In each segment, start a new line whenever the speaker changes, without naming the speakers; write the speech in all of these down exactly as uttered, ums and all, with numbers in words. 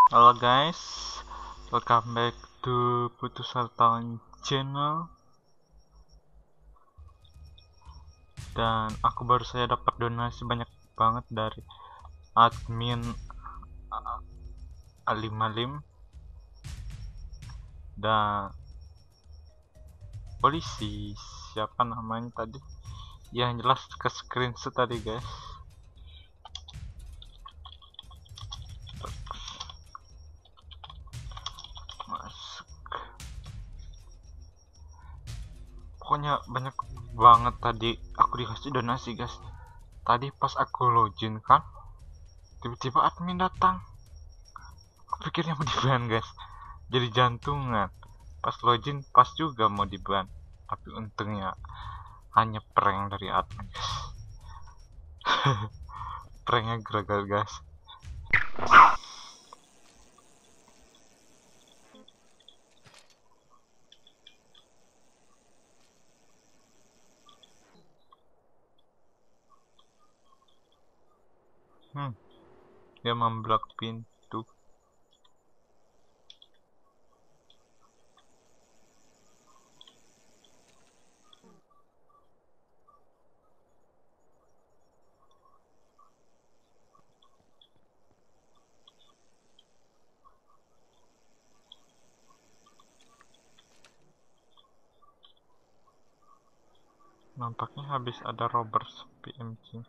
Halo guys, welcome back to Putus Hartawan channel. Dan aku baru saja dapat donasi banyak banget dari admin Alimalim dan polisi, siapa namanya tadi, yang jelas ke screenshot tadi guys. Masuk, pokoknya banyak banget tadi aku dikasih donasi guys. Tadi pas aku login kan, tiba-tiba admin datang, aku pikirnya mau di-ban guys, jadi jantungan. Pas login pas juga mau di-ban, tapi untungnya hanya prank dari admin guys. Pranknya gagal guys. Hmm, dia memblok pintu. Nampaknya habis ada robbers P M C.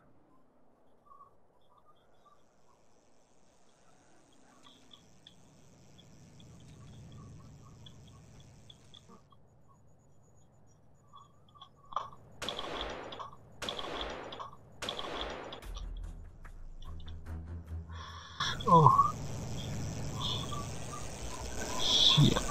Oh, siap.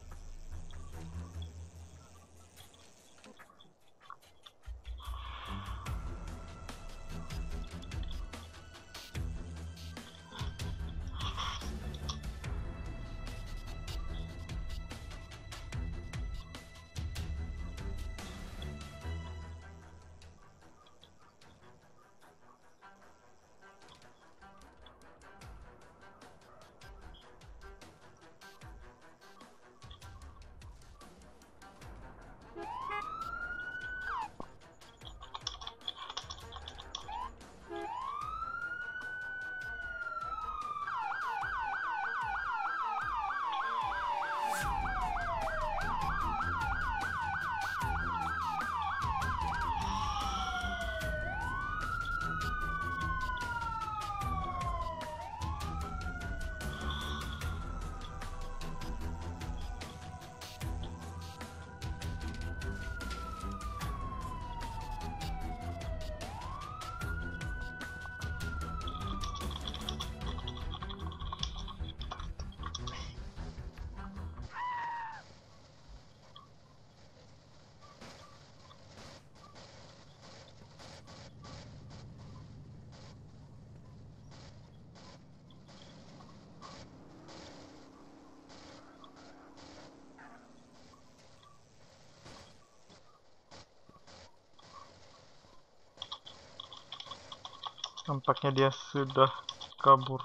Nampaknya dia sudah kabur.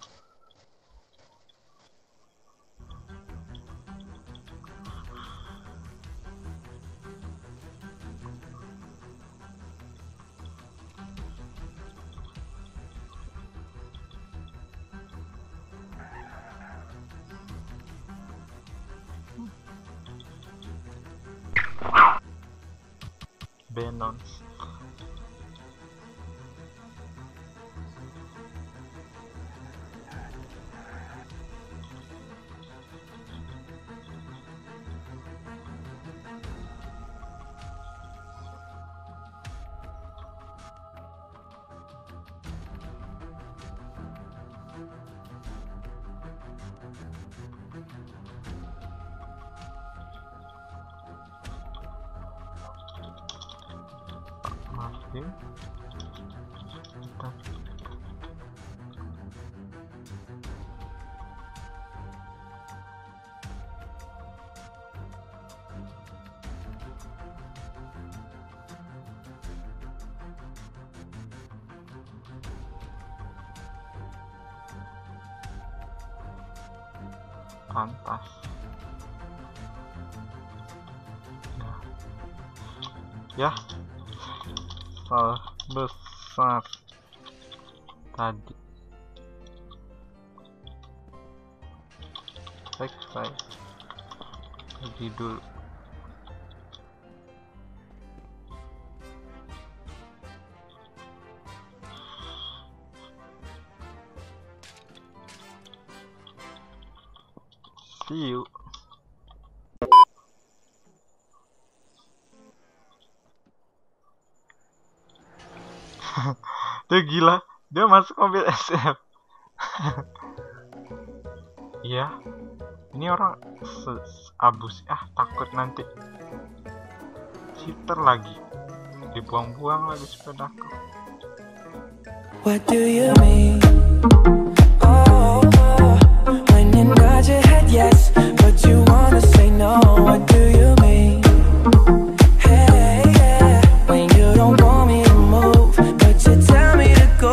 Benons. Oke, kita pantas. Nah. Ya, salah besar tadi. Baik, baik. Pergi dulu. See you. Dia gila, dia masuk mobil S F. Iya, ini orang abus. Ah, takut nanti cheater lagi, dibuang-buang lagi sepedaku.
What do you mean?